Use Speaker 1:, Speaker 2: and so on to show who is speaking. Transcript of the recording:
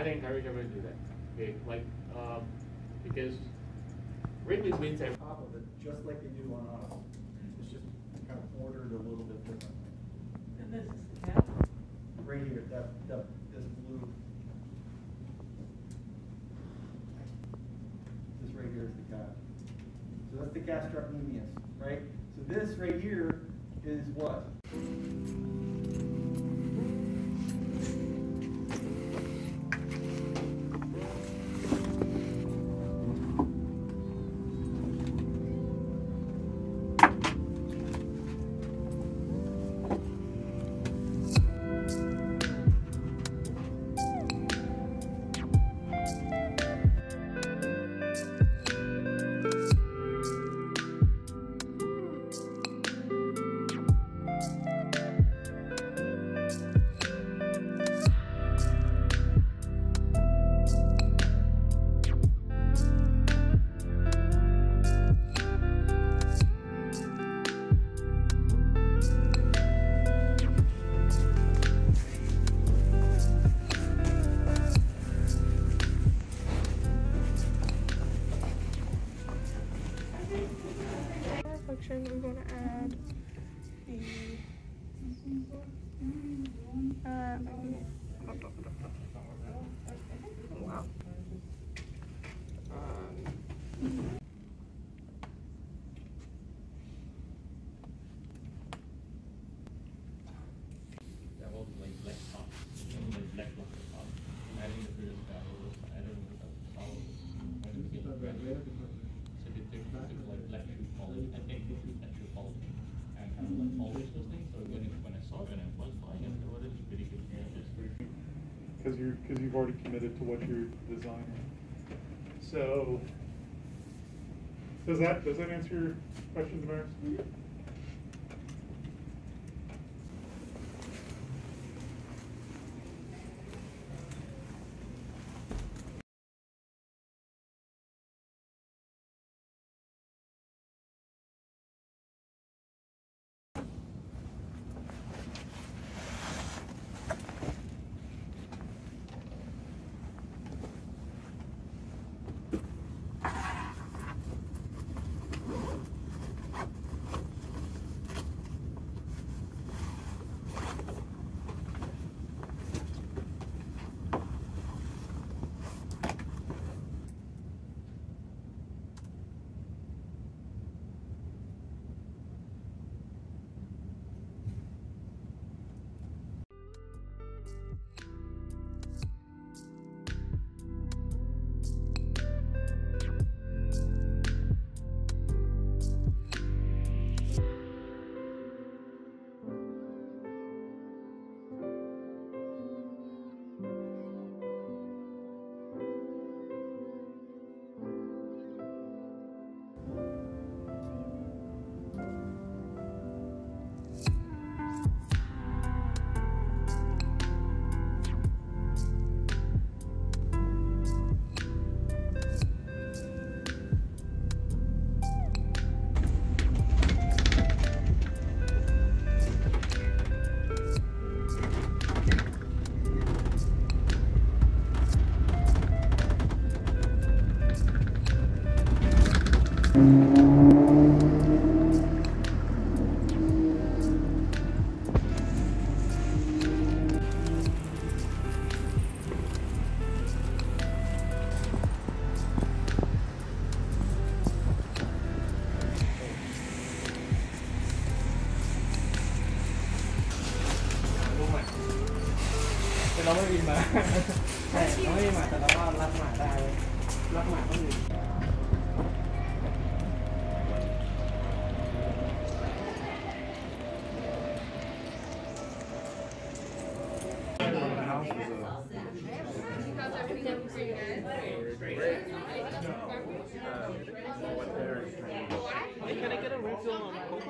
Speaker 1: I think encourage everyone to do that. Okay, like because Wrigley's wins every
Speaker 2: top of it, just like they do on us. It's just kind of ordered a little bit differently.
Speaker 3: And this is the cap?
Speaker 2: Right here, this blue. This right here is the cap. So that's the gastrocnemius, right? So this right here is what?
Speaker 4: I'm going to add the wow.
Speaker 1: that was like black top, like black block top. Adding the previous barrels, adding the solid, and it became red. So they took like black shoe polish, I think black shoe polish, and kind of like polish those things. So when I saw it and I was buying it, it was pretty good.
Speaker 5: Because you've already committed to what you're designing. So does that answer your questions, Maris?
Speaker 4: Mm-hmm.
Speaker 3: เราไม่มีมาใช่เราไม่มีมาแต่เราก็รับหมาได้รับหมาคนอื่น
Speaker 4: Can I get a refill on